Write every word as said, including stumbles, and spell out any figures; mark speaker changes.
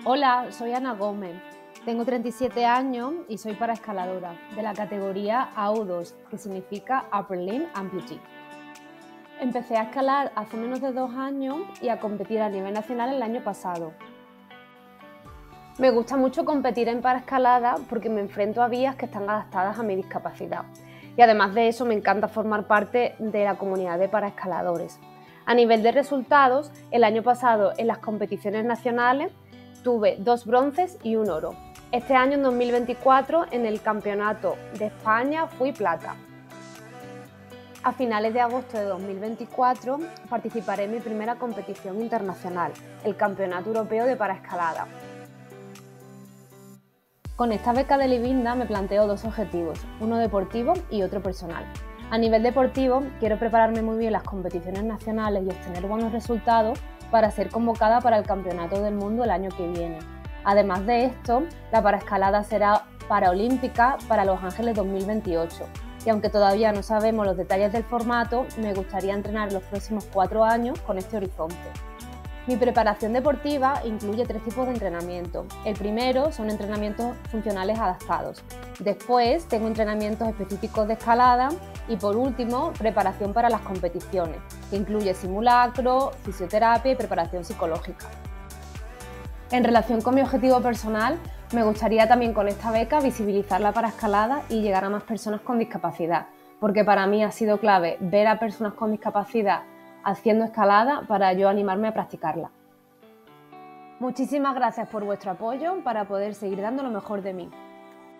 Speaker 1: Hola, soy Ana Gómez. Tengo treinta y siete años y soy paraescaladora de la categoría A U dos, que significa Upper Limb Amputee. Empecé a escalar hace menos de dos años y a competir a nivel nacional el año pasado. Me gusta mucho competir en paraescalada porque me enfrento a vías que están adaptadas a mi discapacidad. Y además de eso me encanta formar parte de la comunidad de paraescaladores. A nivel de resultados, el año pasado en las competiciones nacionales tuve dos bronces y un oro. Este año, en dos mil veinticuatro, en el Campeonato de España fui plata. A finales de agosto de dos mil veinticuatro participaré en mi primera competición internacional, el Campeonato Europeo de Paraescalada. Con esta beca de Livinda me planteo dos objetivos, uno deportivo y otro personal. A nivel deportivo, quiero prepararme muy bien las competiciones nacionales y obtener buenos resultados para ser convocada para el Campeonato del Mundo el año que viene. Además de esto, la paraescalada será paraolímpica para Los Ángeles dos mil veintiocho. Y aunque todavía no sabemos los detalles del formato, me gustaría entrenar los próximos cuatro años con este horizonte. Mi preparación deportiva incluye tres tipos de entrenamiento. El primero son entrenamientos funcionales adaptados. Después tengo entrenamientos específicos de escalada y por último preparación para las competiciones, que incluye simulacro, fisioterapia y preparación psicológica. En relación con mi objetivo personal, me gustaría también con esta beca visibilizar la paraescalada y llegar a más personas con discapacidad, porque para mí ha sido clave ver a personas con discapacidad haciendo escalada para yo animarme a practicarla. Muchísimas gracias por vuestro apoyo para poder seguir dando lo mejor de mí.